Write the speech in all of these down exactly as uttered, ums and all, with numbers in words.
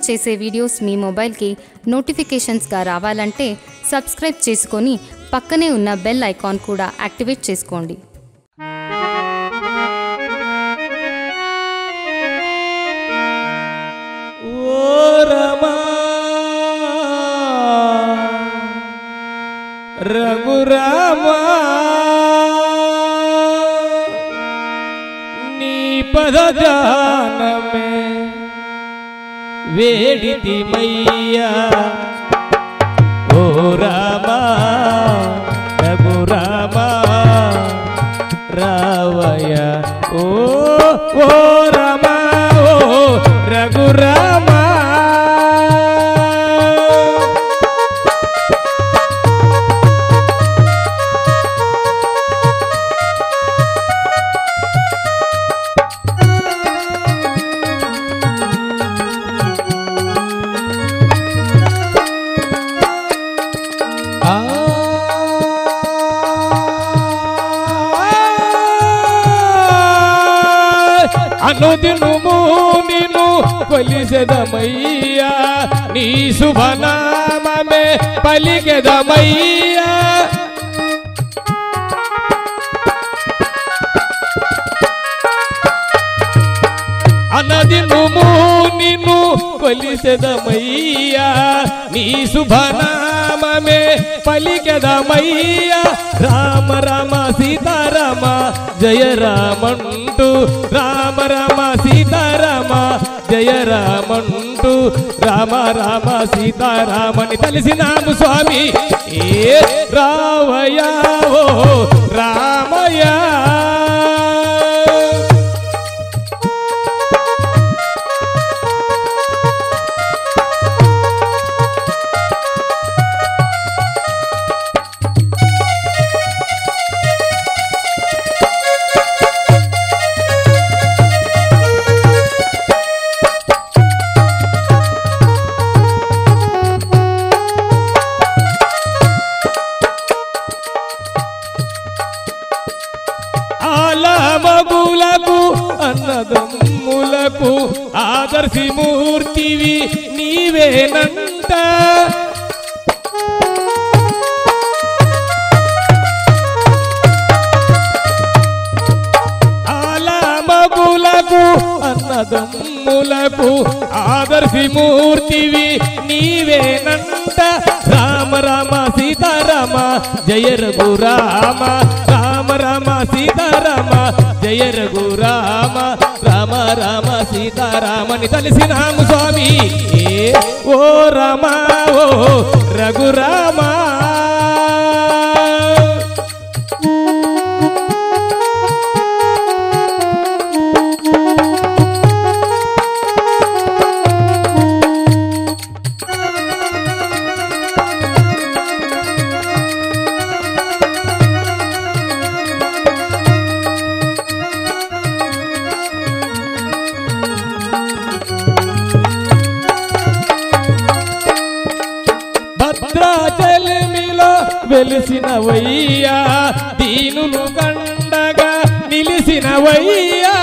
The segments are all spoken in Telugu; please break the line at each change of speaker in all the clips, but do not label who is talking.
చేసే వీడియోస్ మీ మొబైల్కి నోటిఫికేషన్స్గా రావాలంటే సబ్స్క్రైబ్ చేసుకొని పక్కనే ఉన్న బెల్ ఐకాన్ కూడా యాక్టివేట్ చేసుకోండి.
ఓ రమా రఘురామా నీ పదజానమే వేడితి మయ్యా ఓ రామా రఘురామా రావయ ఓ ఓ రామా ఓ రఘురామా అనుదినము నిన్ను కొలిసెదమయ్యా నీ శుభనామమే పలికెదమయ్యా అనుదినము నిన్ను కొలిసెదమయ్యా నీ శుభనామమే పలికెదమయ్యా రామ రామ సీతారామ జయ రామంటూ రామ రామ సీతారామ జయ రామంటూ రామ రామ సీతారామని తెలిసినాము స్వామి ఏ రావయ్యా ఓ రామయ్యా మగులకు అన్నదమ్ములకు ఆదర్శి మూర్తివి నీవేనంట ఆలా మగులకు అన్నదమ్ములకు ఆదర్శి మూర్తివి నీవేనంట రామ రామ సీతారామ జయ రఘురామ రామ రామ సీతారామ జయ రఘురామ రామ రామ సీతారామని తెలిసినాము స్వామి ఏ ఓ రామ ఓ రఘురామ భద్రాచలమిలో వెలిసినవయ్యా దీనులు గండగా నిలిసినవయ్యా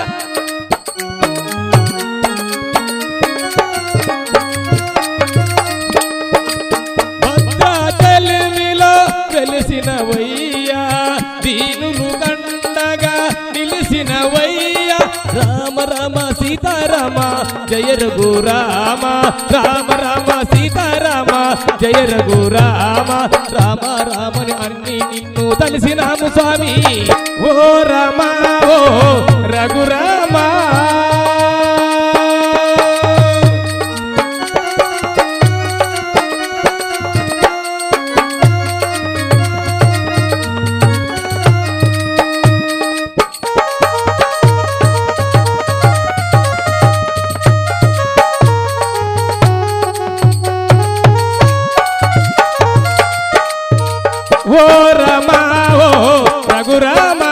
భద్రాచలమిలో వెలిసినవయ్యా దీనులు గండగా నిలిసినవయ్యా రామ రామ సీతారామ జయ రఘురామ రామ రామ సీతారామ జయ రఘురామ రామ రామని అన్ని నిన్ను తలిసినాము స్వామి ఓ రామ ఓ రఘురామ ఓ రమా ఓ రఘురామా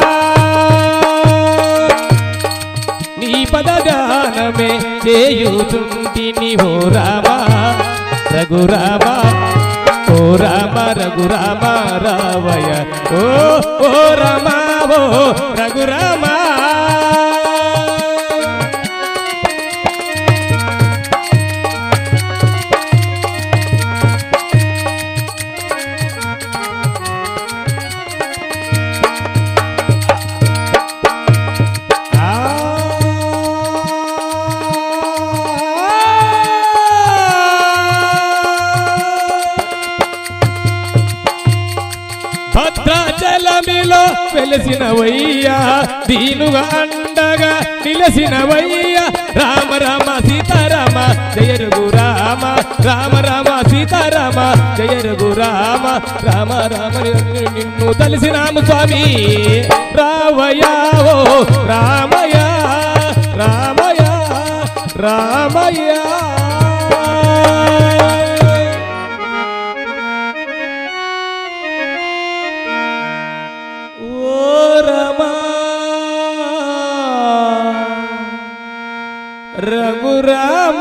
నీ పదగానమే చేయుచుంటిని ఓ రామా రఘురామా ఓ రామ రఘురామ రావయ ఓ ఓ రమా ఓ రఘురామా భద్రాచలమిలో వెలిసినవయ్యా దీనుగా అండగా నిలసినవయ్యా రామ రామ సీతారామ జయ రఘురామ రామ రామ సీతారామ జయ రఘురామ రామ రామ నిన్ను తలిసినాము స్వామి రావయ్యా ఓ రామయ్య రామయ్య రామయ్య రఘురామ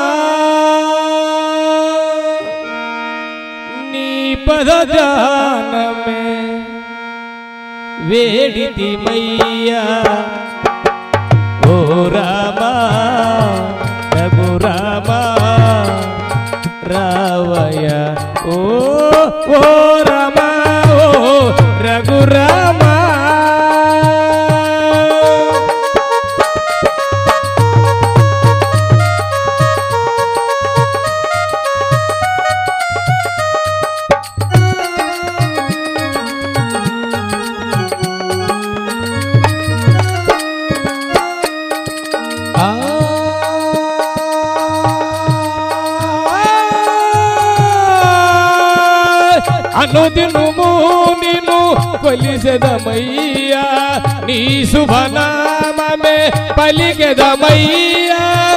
నీ పదజానమే వేడితి మయ్యా ఓ రామ రఘురామ రావయ్య ఓ ఓ రామ ఓ రఘురామ అనుదినము నిన్ను కొలిసెదమయ్యా నీ శుభనామమే పలికెదమయ్యా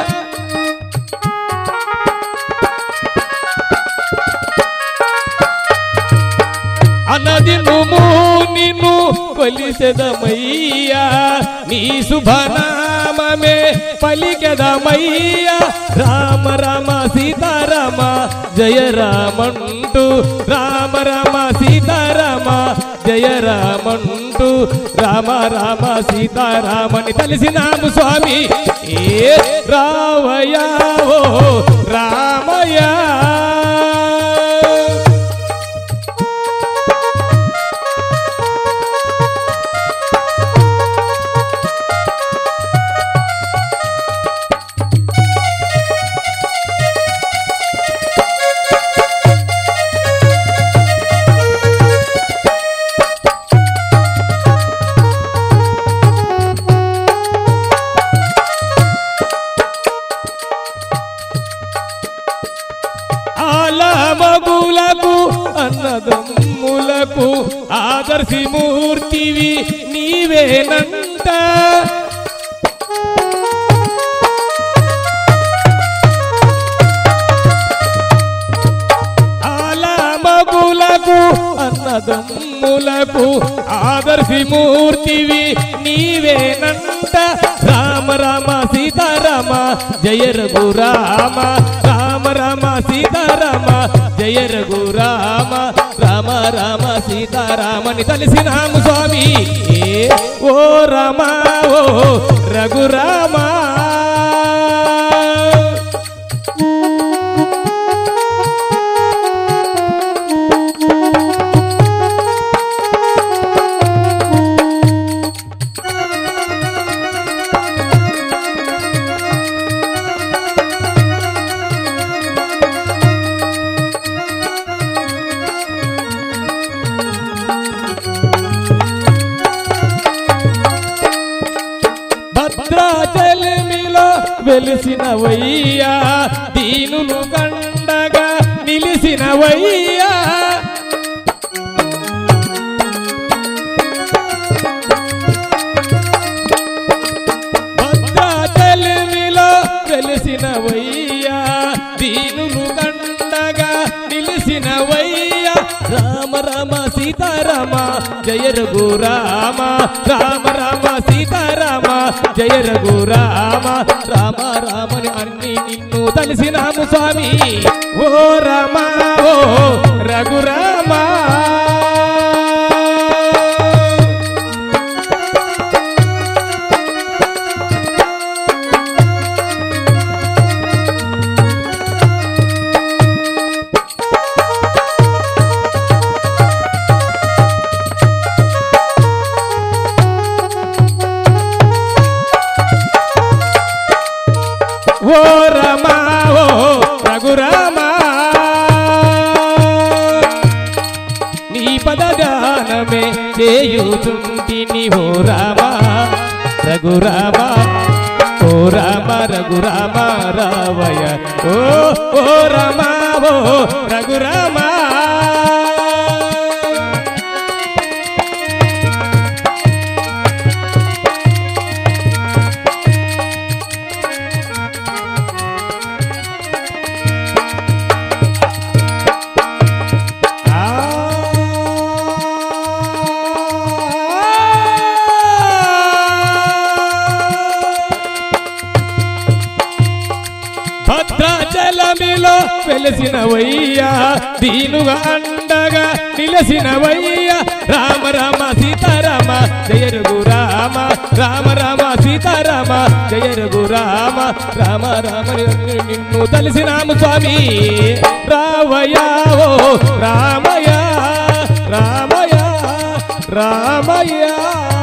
అనుదినము నిన్ను కొలిసెదమయ్యా నీ శుభనామమే పలికెదమయ్యా రామ రామ సీతారామ జయ రామంటూ రామ రామ సీతారామ జయ రామంటూ రామ రామ సీతారామని తలిసినాము స్వామి ఏ రావయ్య ఓ రామయ్య మగులకు అన్నదమ్ములకు ఆదర్శి మూర్తివి నీవేనంట ఆలా మగులకు అన్నదమ్ములకు ఆదర్శి మూర్తివి నీవేనంట రామ రామ సీతారామ జయ రఘురామ రామ రామ సీతారామ జయ రఘురామ రామ రామ సీతారామని తలిసినాము స్వామి ఓ రామ ఓ రఘురామ భద్రాచలమిలో వెలిసినవయ్యా దీనులు కండగా నిలిసినవయ్యా భద్రాచలమిలో వెలిసినవయ్యా దీనులు కండగా నిలిసినవయ్యా రామ రామ సీతారామ జయ రఘురామ రామ రామ సీతారామ జయ రఘురామ రామ రామని అన్ని నిన్ను తలిసినాము స్వామి ఓ రామ ఓ రఘురామ ఓ రామ ఓ రఘురామ నీ పదజానమే ధ్యానమే చేయుచుంటిని ఓ రామ రఘురామ ఓ రామ రఘురామ రావయ ఓ ఓ రామ ఓ రఘురామ భద్రాచలమిలో వెలసినవయ్యా దీనుగా అండగా నిలసినవయ్యా రామ రామ సీతారామ జయ రఘురామ రామ రామ సీతారామ జయ రఘురామ రామ రామ నిన్ను తలసినాము స్వామి రావయ్యా ఓ రామయ్య రామయ్య రామయ్య